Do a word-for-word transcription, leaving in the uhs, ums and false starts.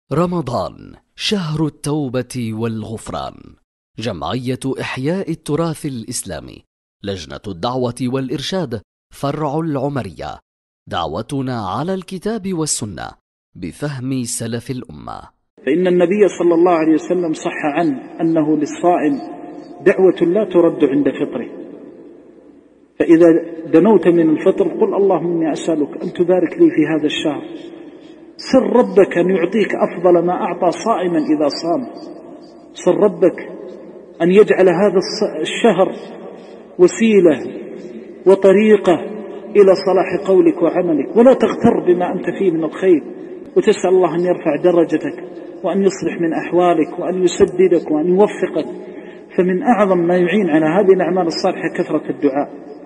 رمضان شهر التوبة والغفران. جمعية إحياء التراث الإسلامي، لجنة الدعوة والإرشاد، فرع العمرية. دعوتنا على الكتاب والسنة بفهم سلف الأمة. فإن النبي صلى الله عليه وسلم صح عنه أنه للصائم دعوة لا ترد عند فطره، فإذا دنوت من الفطر قل اللهم إني أسألك أن تبارك لي في هذا الشهر. سر ربك أن يعطيك أفضل ما أعطى صائما إذا صام. سر ربك أن يجعل هذا الشهر وسيلة وطريقة إلى صلاح قولك وعملك، ولا تغتر بما أنت فيه من الخير، وتسأل الله أن يرفع درجتك وأن يصلح من أحوالك وأن يسددك وأن يوفقك. فمن أعظم ما يعين على هذه الأعمال الصالحة كثرة الدعاء.